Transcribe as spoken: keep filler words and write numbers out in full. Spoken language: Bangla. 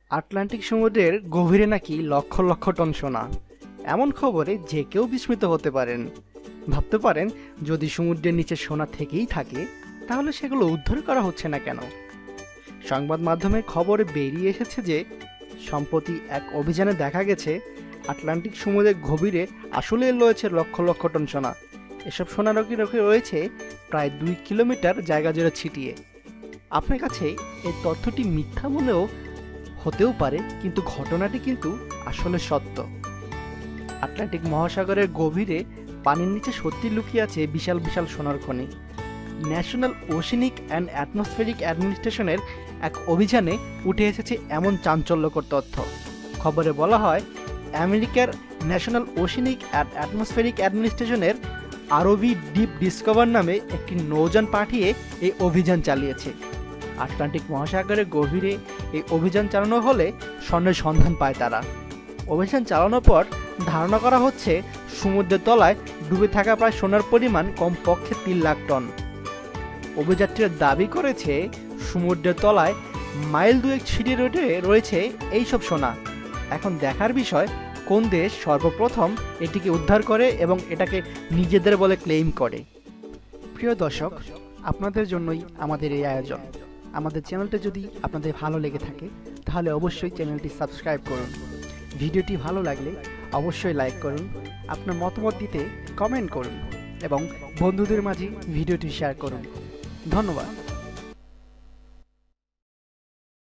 আটলান্টিক সমুদ্রের গভীরে নাকি লক্ষ লক্ষ টন সোনা। এমন খবরে যে কেউ বিস্মিত হতে পারেন। ভাবতে পারেন, যদি সমুদ্রের নিচে সোনা থেকেই থাকে তাহলে সেগুলো উদ্ধার করা হচ্ছে না কেন? সংবাদ মাধ্যমে খবরে বেরিয়ে এসেছে যে সম্প্রতি এক অভিযানে দেখা গেছে আটলান্টিক সমুদ্রের গভীরে আসলে রয়েছে লক্ষ লক্ষ টন সোনা। এসব সোনা রকি রকি রয়েছে প্রায় দুই কিলোমিটার জায়গা জুড়ে ছিটিয়ে। আপনার কাছে এই তথ্যটি মিথ্যা বলেও হতেও পারে, কিন্তু ঘটনাটি কিন্তু আসলে সত্য। আটলান্টিক মহাসাগরের গভীরে পানির নিচে সত্যি লুকিয়ে আছে বিশাল বিশাল সোনার খনি। ন্যাশনাল ওশেনিক অ্যান্ড অ্যাটমসফেরিক অ্যাডমিনিস্ট্রেশনের এক অভিযানে উঠে এসেছে এমন চাঞ্চল্যকর তথ্য। খবরে বলা হয়, আমেরিকার ন্যাশনাল ওশেনিক অ্যান্ড অ্যাটমসফেরিক অ্যাডমিনিস্ট্রেশনের আরওভি ডিপ ডিসকভার নামে একটি নৌযান পাঠিয়ে এই অভিযান চালিয়েছে। আটলান্টিক মহাসাগরের গভীরে এই অভিযান চালানো হলে স্বর্ণের সন্ধান পায় তারা। অভিযান চালানোর পর ধারণা করা হচ্ছে সমুদ্রের তলায় ডুবে থাকা প্রায় সোনার পরিমাণ কমপক্ষে তিন লাখ টন। অভিযাত্রীরা দাবি করেছে সমুদ্রের তলায় মাইল দুয়েক ছিটিয়ে রয়েছে এইসব সোনা। এখন দেখার বিষয় কোন দেশ সর্বপ্রথম এটিকে উদ্ধার করে এবং এটাকে নিজেদের বলে ক্লেইম করে। প্রিয় দর্শক, আপনাদের জন্যই আমাদের এই আয়োজন। আমাদের চ্যানেলটা যদি আপনাদের ভালো লেগে থাকে তাহলে অবশ্যই চ্যানেলটি সাবস্ক্রাইব করুন। ভিডিওটি ভালো লাগলে অবশ্যই লাইক করুন, আপনার মতামত দিতে কমেন্ট করুন এবং বন্ধুদের মাঝে ভিডিওটি শেয়ার করুন। ধন্যবাদ।